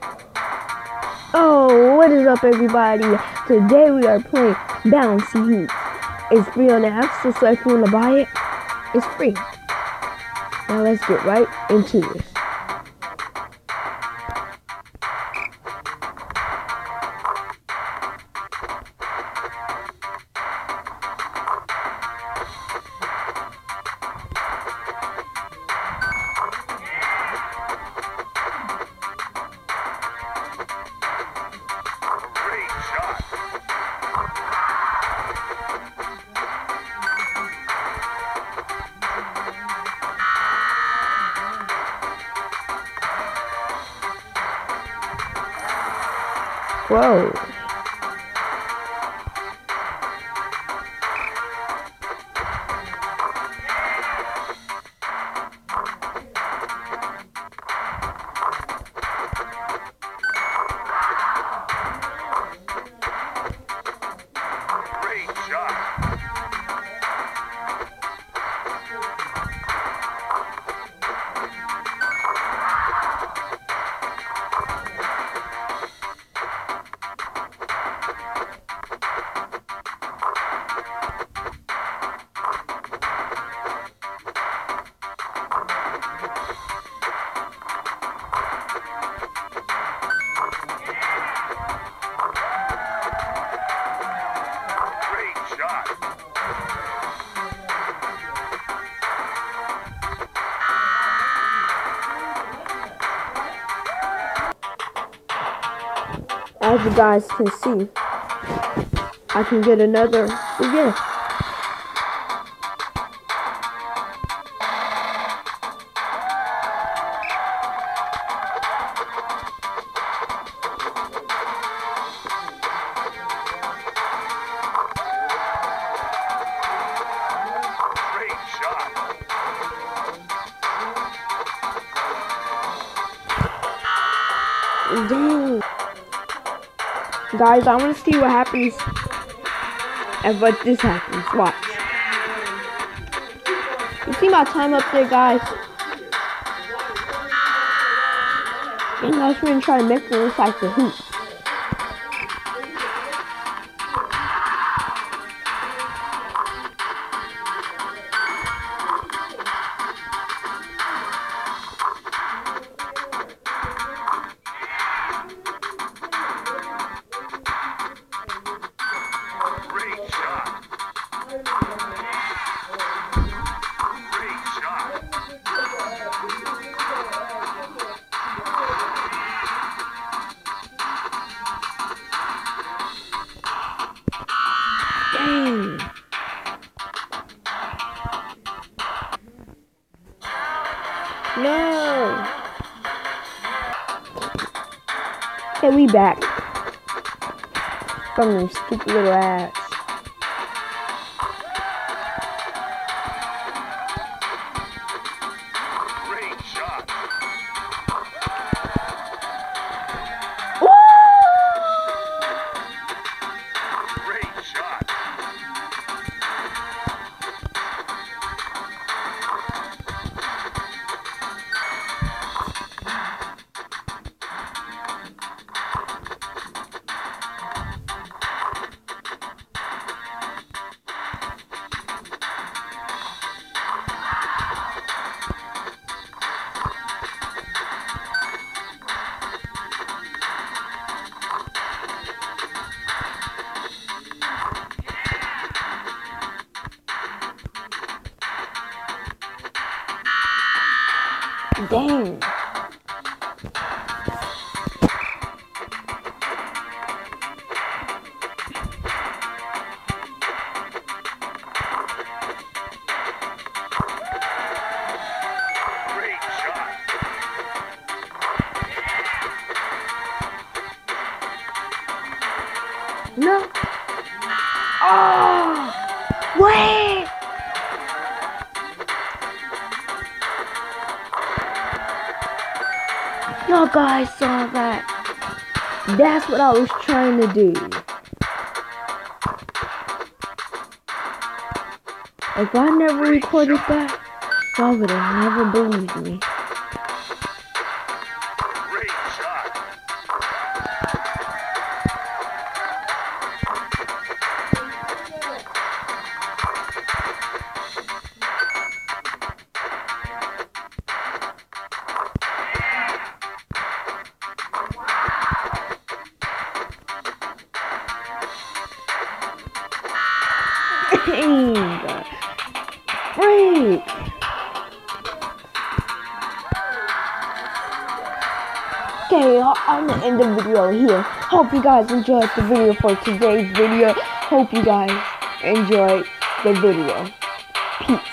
Oh, what is up, everybody? Today we are playing Bouncy HO. It's free on the App Store, so if you want to buy it, it's free. Now let's get right into this. Whoa. Great shot. As you guys can see, I can get another gift. Dang. Guys, I want to see what happens if this happens. Watch. You see my time up there, guys? And I was going to try to make it look like the hoop. Dang. No. Okay, we back from them stupid little ads. Great shot. Great shot. Dang. Great shot. No. Oh. Wait. Y'all guys saw that. That's what I was trying to do. If I never recorded that, y'all would have never believed me. Great shot. freaking freak. Okay, I'm gonna end the video here. Hope you guys enjoyed the video for today's video. Hope you guys enjoyed the video. Peace.